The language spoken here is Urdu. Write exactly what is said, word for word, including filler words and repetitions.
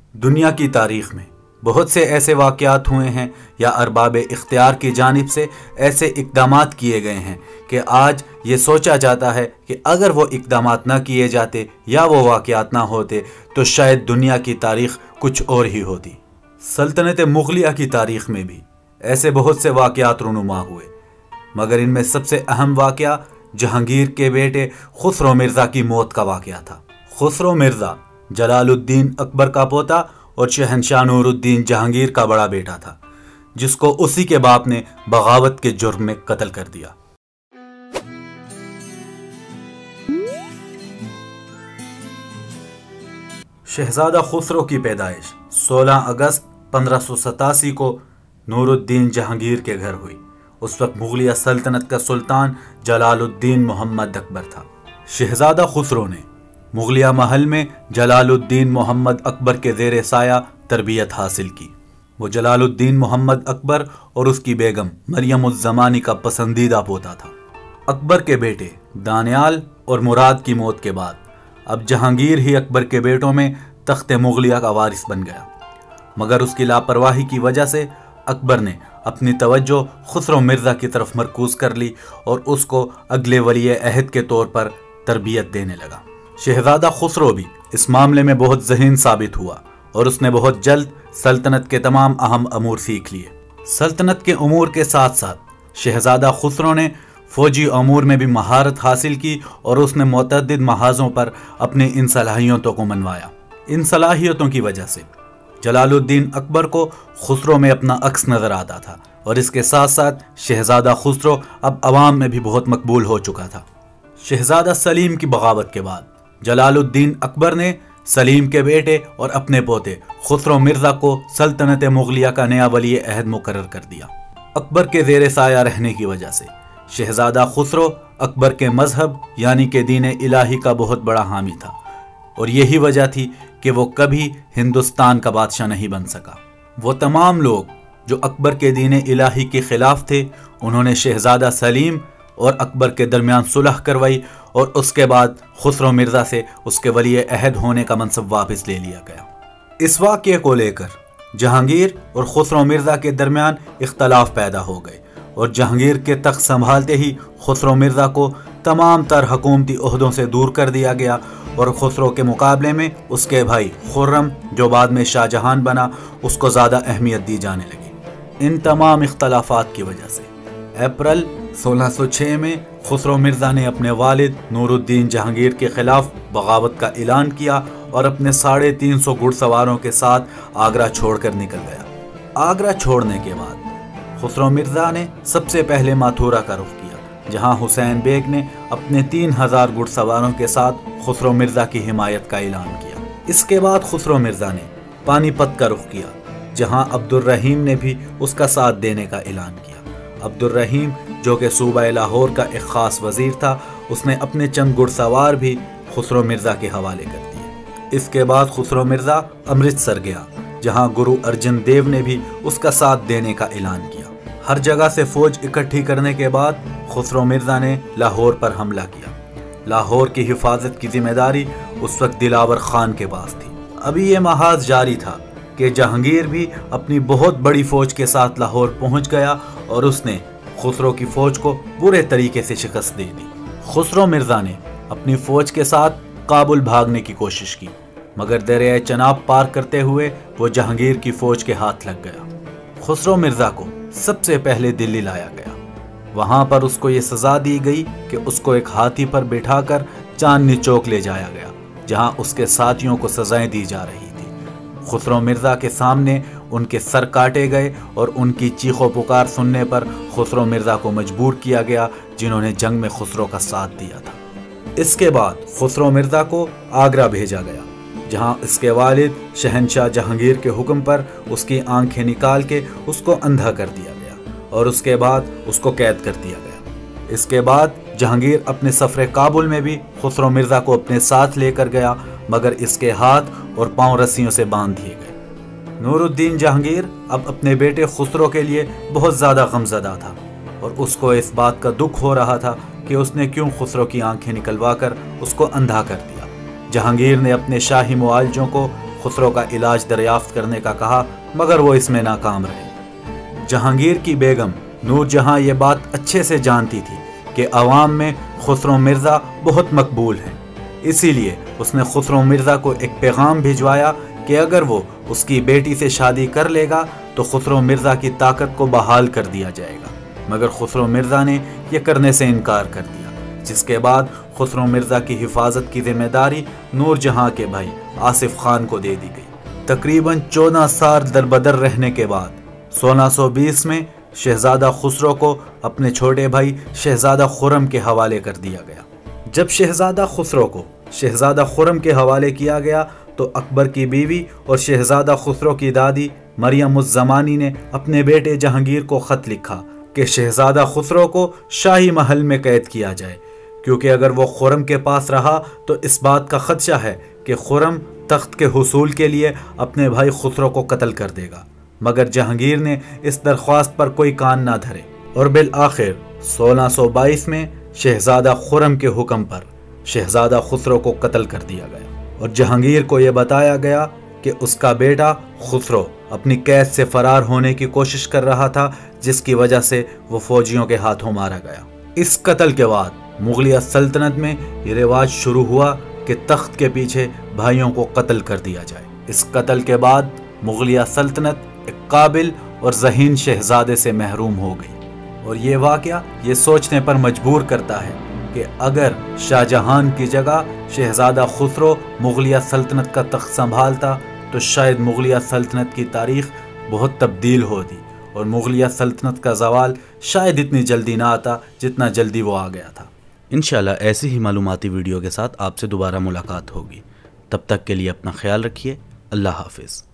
دنیا کی تاریخ میں بہت سے ایسے واقعات ہوئے ہیں یا ارباب اختیار کی جانب سے ایسے اقدامات کیے گئے ہیں کہ آج یہ سوچا جاتا ہے کہ اگر وہ اقدامات نہ کیے جاتے یا وہ واقعات نہ ہوتے تو شاید دنیا کی تاریخ کچھ اور ہی ہوتی۔ سلطنت مغلیہ کی تاریخ میں بھی ایسے بہت سے واقعات رونما ہوئے، مگر ان میں سب سے اہم واقعہ جہانگیر کے بیٹے خسرو مرزا کی موت کا واقعہ تھا۔ خسرو مرزا جلال الدین اکبر کا پوتا اور شہنشاہ نور الدین جہانگیر کا بڑا بیٹا تھا، جس کو اسی کے باپ نے بغاوت کے جرم میں قتل کر دیا۔ شہزادہ خسرو کی پیدائش سولہ اگست پندرہ سو ستاسی کو نور الدین جہانگیر کے گھر ہوئی۔ اس وقت مغلیہ سلطنت کا سلطان جلال الدین محمد اکبر تھا۔ شہزادہ خسرو نے مغلیہ محل میں جلال الدین محمد اکبر کے زیر سایہ تربیت حاصل کی۔ وہ جلال الدین محمد اکبر اور اس کی بیگم مریم الزمانی کا پسندیدہ پوتا تھا۔ اکبر کے بیٹے دانیال اور مراد کی موت کے بعد اب جہانگیر ہی اکبر کے بیٹوں میں تخت مغلیہ کا وارث بن گیا، مگر اس کی لاپرواہی کی وجہ سے اکبر نے اپنی توجہ خسرو مرزا کی طرف مرکوز کر لی اور اس کو اگلے ولی عہد کے طور پر تربیت دینے لگا۔ شہزادہ خسرو بھی اس معاملے میں بہت ذہین ثابت ہوا اور اس نے بہت جلد سلطنت کے تمام اہم امور سیکھ لیے۔ سلطنت کے امور کے ساتھ ساتھ شہزادہ خسرو نے فوجی امور میں بھی مہارت حاصل کی اور اس نے متعدد محاذوں پر اپنی ان صلاحیتوں کو منوایا۔ ان صلاحیتوں کی وجہ سے جلال الدین اکبر کو خسرو میں اپنا عکس نظر آتا تھا اور اس کے ساتھ ساتھ شہزادہ خسرو اب عوام میں بھی بہت مقبول ہو چکا تھا۔ شہزادہ سلیم کی بغاوت کے بعد جلال الدین اکبر نے سلیم کے بیٹے اور اپنے پوتے خسرو مرزا کو سلطنت مغلیہ کا نیا ولی عہد مقرر کر دیا۔ اکبر کے زیر سایہ رہنے کی وجہ سے شہزادہ خسرو اکبر کے مذہب یعنی کہ دین الہی کا بہت بڑا حامی تھا، اور یہی وجہ تھی کہ وہ کبھی ہندوستان کا بادشاہ نہیں بن سکا۔ وہ تمام لوگ جو اکبر کے دین الہی کے خلاف تھے، انہوں نے شہزادہ سلیم اور اکبر کے درمیان صلح کروائی اور اس کے بعد خسرو مرزا سے اس کے ولی عہد ہونے کا منصب واپس لے لیا گیا۔ اس واقعے کو لے کر جہانگیر اور خسرو مرزا کے درمیان اختلاف پیدا ہو گئے اور جہانگیر کے تخت سنبھالتے ہی خسرو مرزا کو تمام تر حکومتی عہدوں سے دور کر دیا گیا اور خسرو کے مقابلے میں اس کے بھائی خرم جو بعد میں شاہ جہان بنا اس کو زیادہ اہمیت دی جانے لگی۔ ان تمام اختلافات کی وجہ سے اپریل سولہ سو چھ میں خسرو مرزا نے اپنے والد نور الدین جہانگیر کے خلاف بغاوت کا اعلان کیا اور اپنے ساڑھے تین سو گھڑ سواروں کے ساتھ آگرہ چھوڑ کر نکل گیا۔ آگرہ چھوڑنے کے بعد خسرو مرزا نے سب سے پہلے ماتھورا کا رخ کیا، جہاں حسین بیگ نے اپنے تین ہزار گھڑ سواروں کے ساتھ خسرو مرزا کی حمایت کا اعلان کیا۔ اس کے بعد خسرو مرزا نے پانی پت کا رخ کیا، جہاں عبد الرحیم نے بھی اس کا ساتھ دینے کا اعلان کیا۔ عبد الرحیم جو کہ صوبہ لاہور کا ایک خاص وزیر تھا، اس نے اپنے چند گھڑ سوار بھی خسرو مرزا کے حوالے کر دیے۔ اس کے بعد خسرو مرزا امرتسر گیا، جہاں گرو ارجن دیو نے بھی اس کا ساتھ دینے کا اعلان کیا۔ ہر جگہ سے فوج اکٹھی کرنے کے بعد خسرو مرزا نے لاہور پر حملہ کیا۔ لاہور کی حفاظت کی ذمہ داری اس وقت دلاور خان کے پاس تھی۔ ابھی یہ محاذ جاری تھا کہ جہانگیر بھی اپنی بہت بڑی فوج کے ساتھ لاہور پہنچ گیا اور اس نے خسرو کی فوج کو برے طریقے سے شکست دے دی۔ خسرو مرزا نے اپنی فوج کے ساتھ کابل بھاگنے کی کوشش کی، مگر دریائے چناب پار کرتے ہوئے وہ جہانگیر کی فوج کے ہاتھ لگ گیا۔ خسرو مرزا کو سب سے پہلے دلی لایا گیا۔ وہاں پر اس کو یہ سزا دی گئی کہ اس کو ایک ہاتھی پر بٹھا کر چاندنی چوک لے جایا گیا، جہاں اس کے ساتھیوں کو سزائیں دی جا رہی تھی۔ خسرو مرزا کے سامنے ان کے سر کاٹے گئے اور ان کی چیخ و پکار سننے پر خسرو مرزا کو مجبور کیا گیا، جنہوں نے جنگ میں خسرو کا ساتھ دیا تھا۔ اس کے بعد خسرو مرزا کو آگرہ بھیجا گیا، جہاں اس کے والد شہنشاہ جہانگیر کے حکم پر اس کی آنکھیں نکال کے اس کو اندھا کر دیا گیا اور اس کے بعد اس کو قید کر دیا گیا۔ اس کے بعد جہانگیر اپنے سفر کابل میں بھی خسرو مرزا کو اپنے ساتھ لے کر گیا، مگر اس کے ہاتھ اور پاؤں رسیوں سے باندھ دیے گئے۔ نور الدین جہانگیر اب اپنے بیٹے خسرو کے لیے بہت زیادہ غمزدہ تھا اور اس کو اس بات کا دکھ ہو رہا تھا کہ اس نے کیوں خسرو کی آنکھیں نکلوا کر اس کو اندھا کر دیا۔ جہانگیر نے اپنے شاہی معالجوں کو خسرو کا علاج دریافت کرنے کا کہا، مگر وہ اس میں ناکام رہے۔ جہانگیر کی بیگم نور جہاں یہ بات اچھے سے جانتی تھی کہ عوام میں خسرو مرزا بہت مقبول ہیں، اسی لیے اس نے خسرو مرزا کو ایک پیغام بھجوایا کہ اگر وہ اس کی بیٹی سے شادی کر لے گا تو خسرو مرزا کی طاقت کو بحال کر دیا جائے گا، مگر خسرو مرزا نے یہ کرنے سے انکار کر دیا، جس کے بعد خسرو مرزا کی حفاظت کی ذمہ داری نور جہاں کے بھائی آصف خان کو دے دی گئی۔ تقریباً چودہ سال دربدر رہنے کے بعد سولہ سو بیس میں شہزادہ خسرو کو اپنے چھوٹے بھائی شہزادہ خرم کے حوالے کر دیا گیا۔ جب شہزادہ خسرو کو شہزادہ خرم کے حوالے کیا گیا تو اکبر کی بیوی اور شہزادہ خسرو کی دادی مریم الزمانی نے اپنے بیٹے جہانگیر کو خط لکھا کہ شہزادہ خسرو کو شاہی محل میں قید کیا جائے، کیونکہ اگر وہ خرم کے پاس رہا تو اس بات کا خدشہ ہے کہ خرم تخت کے حصول کے لیے اپنے بھائی خسرو کو قتل کر دے گا، مگر جہانگیر نے اس درخواست پر کوئی کان نہ دھرے، اور بالآخر سولہ سو بائیس میں شہزادہ خرم کے حکم پر شہزادہ خسرو کو قتل کر دیا گیا، اور جہانگیر کو یہ بتایا گیا کہ اس کا بیٹا خسرو اپنی قید سے فرار ہونے کی کوشش کر رہا تھا، جس کی وجہ سے وہ فوجیوں کے ہاتھوں مارا گیا۔ اس قتل کے بعد مغلیہ سلطنت میں یہ رواج شروع ہوا کہ تخت کے پیچھے بھائیوں کو قتل کر دیا جائے۔ اس قتل کے بعد مغلیہ سلطنت ایک قابل اور ذہین شہزادے سے محروم ہو گئی، اور یہ واقعہ یہ سوچنے پر مجبور کرتا ہے کہ اگر شاہ جہان کی جگہ شہزادہ خسرو مغلیہ سلطنت کا تخت سنبھالتا تو شاید مغلیہ سلطنت کی تاریخ بہت تبدیل ہوتی، اور مغلیہ سلطنت کا زوال شاید اتنی جلدی نہ آتا جتنا جلدی وہ آ گیا تھا۔ انشاءاللہ ایسی ہی معلوماتی ویڈیو کے ساتھ آپ سے دوبارہ ملاقات ہوگی، تب تک کے لیے اپنا خیال رکھیے۔ اللہ حافظ۔